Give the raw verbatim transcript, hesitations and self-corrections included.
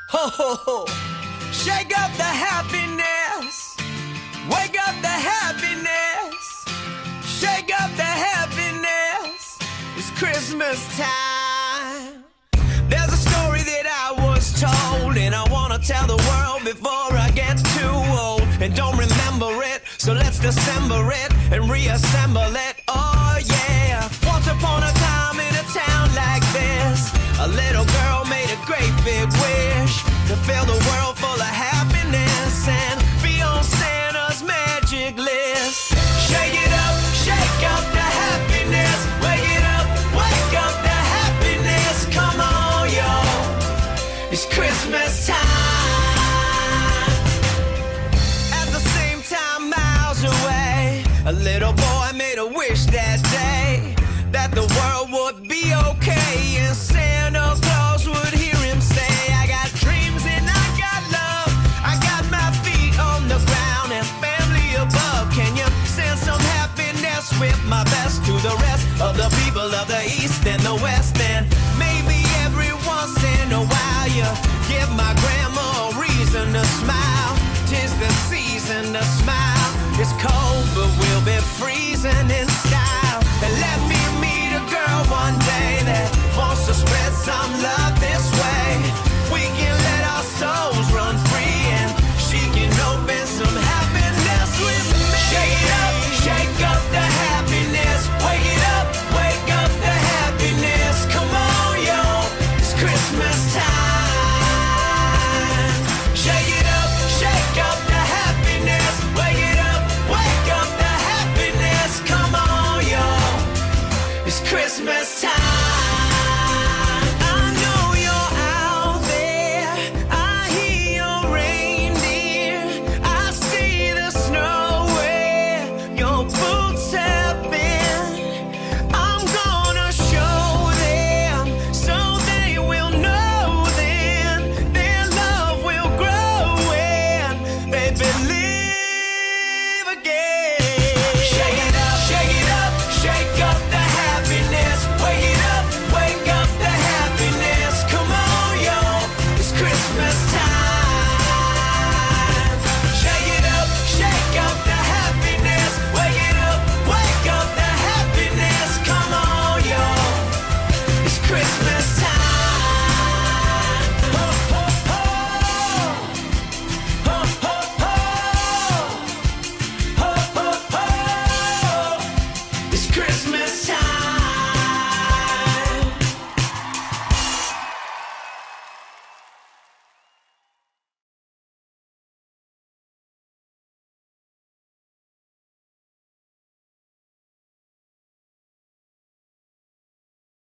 Ho ho ho. Shake up the happiness. Wake up the happiness. Shake up the happiness. It's Christmas time. There's a story that I was told, and I wanna tell the world before I get too old and don't remember it. So let's dissemble it and reassemble it. Oh yeah. Once upon a time in a town like this, a little girl made a great big wish to fill the world full of happiness and be on Santa's magic list. Shake it up, shake up the happiness. Wake it up, wake up the happiness. Come on, y'all, it's Christmas time. At the same time, miles away, a little boy made a wish that day that the world would be okay and Santa Claus would hear him say, I got dreams and I got love, I got my feet on the ground and family above. Can you send some happiness with my best to the rest of the people of the East and the West? And maybe every once in a while you give my grandma a reason to smile. 'Tis the season to smile. It's cold but we'll be freezing in style. And let me meet a girl one day that wants to spread some love